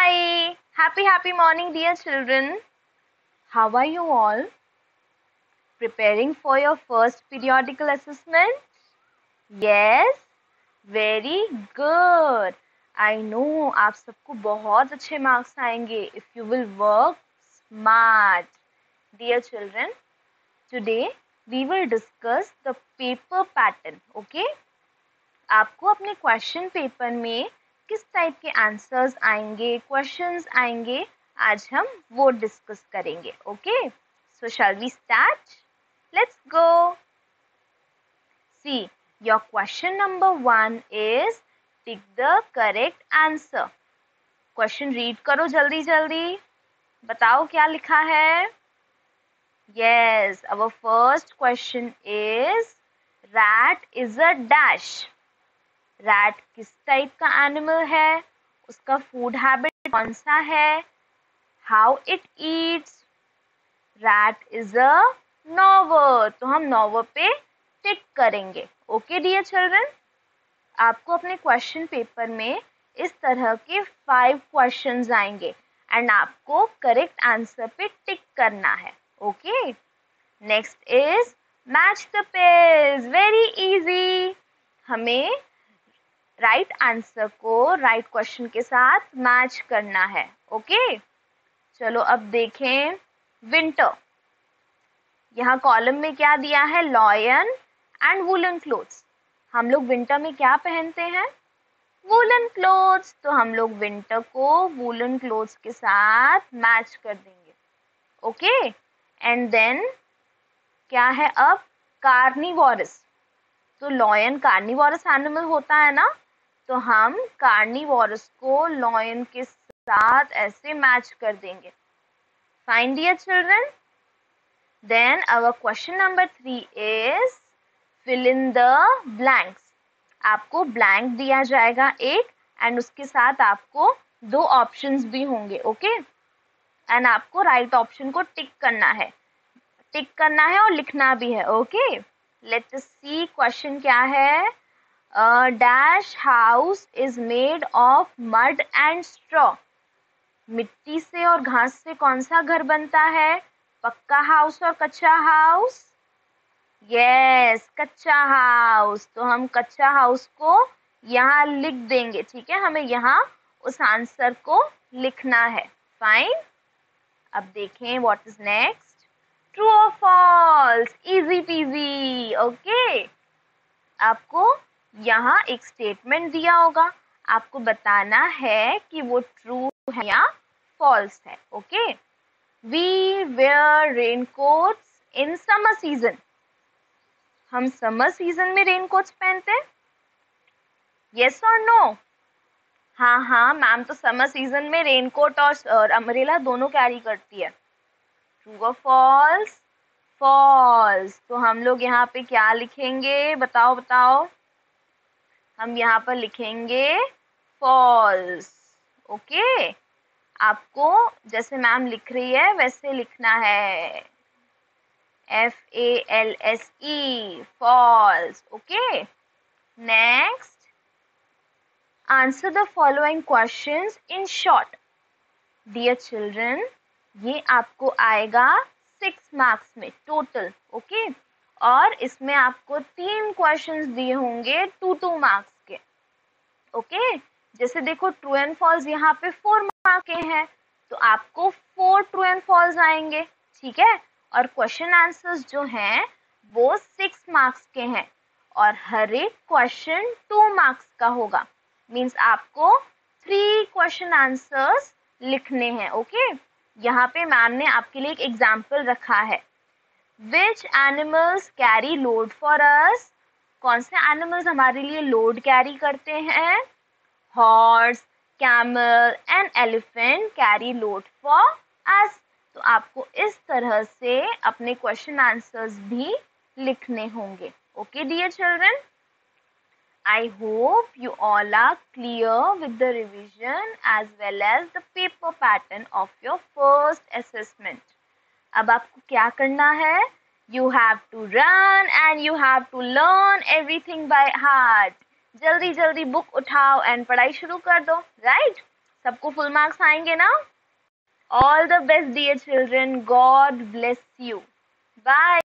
Hi, happy morning, dear children. How are you all? Preparing for your first periodical assessment? Yes, very good. I know आप सबको बहुत अच्छे marks आएंगे if you will work smart. Dear children, today we will discuss the paper pattern. Okay? आपको अपने question paper में किस type के आंसर्स आएंगे, क्वेश्चंस आएंगे, आज हम वो डिस्कस करेंगे. Okay, so shall we start? Let's go. See, your question number 1 is tick the correct answer. Question read करो जल्दी जल्दी, बताओ क्या लिखा है. Yes, our first question is rat is a dash. Rat किस टाइप का एनिमल है, उसका फूड हैबिट कौन सा है, how it eats. Rat is a gnawer, तो हम नॉवर पे टिक करेंगे. ओके डियर चिल्ड्रन, आपको अपने क्वेश्चन पेपर में इस तरह के 5 क्वेश्चंस आएंगे एंड आपको करेक्ट आंसर पे टिक करना है. Okay, next is match the pairs. Very easy. हमें राइट आंसर को राइट क्वेश्चन के साथ मैच करना है. ओके, चलो अब देखें. विंटर, यहाँ कॉलम में क्या दिया है, लॉयन एंड वूलन क्लोथ्स. हम लोग विंटर में क्या पहनते हैं, वूलन क्लोथ्स, तो हम लोग विंटर को वूलन क्लोथ्स के साथ मैच कर देंगे. ओके, एंड देन क्या है अब, कार्निवोरस. तो लॉयन कार्निवोरस एनिमल होता है ना, तो हम कार्निवोरस को लॉयन के साथ ऐसे मैच कर देंगे. Fine dear children. Then our question number 3 is fill in the blanks. आपको ब्लैंक दिया जाएगा एक एंड उसके साथ आपको 2 ऑप्शंस भी होंगे. ओके, एंड आपको राइट ऑप्शन को टिक करना है. टिक करना है और लिखना भी है. ओके, लेट्स सी क्वेश्चन क्या है. Dash house is made of mud and straw. मिट्टी से और घास से कौन सा घर बनता है, पक्का हाउस और कच्चा हाउस. यस, कच्चा हाउस. तो हम कच्चा हाउस को यहाँ लिख देंगे. ठीक है, हमें यहाँ उस आंसर को लिखना है. फाइन. अब देखें व्हाट इज नेक्स्ट. ट्रू और फॉल्स. Easy peasy. ओके, आपको यहाँ एक स्टेटमेंट दिया होगा, आपको बताना है कि वो ट्रू है या फॉल्स है. Okay, we wear raincoats in summer season. हम समर सीजन में रेनकोट्स पहनते हैं. यस और नो. हाँ, मैम तो समर सीजन में रेनकोट और अम्ब्रेला दोनों कैरी करती है. ट्रू और फॉल्स. फॉल्स. तो हम लोग यहाँ पे क्या लिखेंगे, बताओ. हम यहाँ पर लिखेंगे फॉल्स. ओके, आपको जैसे मैम लिख रही है वैसे लिखना है. FALSE, false. Okay, next. Answer the following questions in short. Dear children, ये आपको आएगा 6 मार्क्स में टोटल. ओके, और इसमें आपको 3 क्वेश्चंस दिए होंगे 2 मार्क्स के. ओके, जैसे देखो ट्रू एंड फॉल्स यहाँ पे 4 मार्क्स के हैं, तो आपको 4 ट्रू एंड फॉल्स आएंगे. ठीक है, और क्वेश्चन आंसर्स जो हैं वो 6 मार्क्स के हैं और हर एक क्वेश्चन 2 मार्क्स का होगा. मीन्स आपको 3 क्वेश्चन आंसर्स लिखने हैं. ओके, यहाँ पे मैम ने आपके लिए एक एग्जाम्पल रखा है. Which animals carry load for us. कौन से एनिमल्स हमारे लिए लोड कैरी करते हैं, horse, camel and elephant carry load for us. तो आपको इस तरह से अपने क्वेश्चन आंसर्स भी लिखने होंगे. Okay dear children, I hope you all are clear with the revision as well as the paper pattern of your first assessment. अब आपको क्या करना है, you have to run and you have to learn everything by heart. जल्दी जल्दी book उठाओ and पढ़ाई शुरू कर दो. राइट, सबको फुल मार्क्स आएंगे ना? All the best dear children, God bless you, bye.